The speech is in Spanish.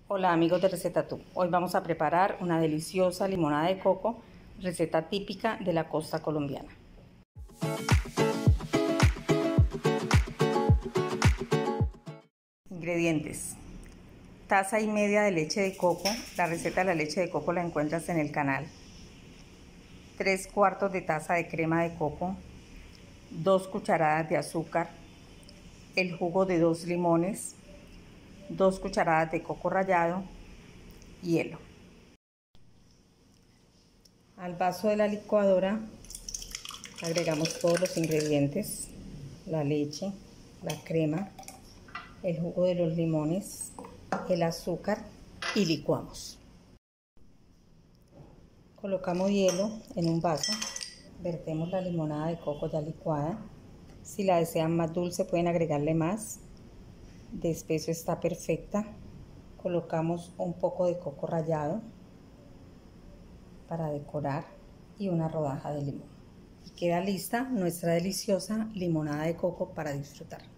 Hola amigos de Receta Tú, hoy vamos a preparar una deliciosa limonada de coco, receta típica de la costa colombiana. Ingredientes: taza y media de leche de coco. La receta de la leche de coco la encuentras en el canal. 3/4 de taza de crema de coco, 2 cucharadas de azúcar, el jugo de 2 limones, 2 cucharadas de coco rallado, hielo. Al vaso de la licuadora agregamos todos los ingredientes: la leche, la crema, el jugo de los limones, el azúcar y licuamos. Colocamos hielo en un vaso, vertemos la limonada de coco ya licuada. Si la desean más dulce pueden agregarle más. De espeso está perfecta. Colocamos un poco de coco rallado para decorar y una rodaja de limón. Y queda lista nuestra deliciosa limonada de coco para disfrutar.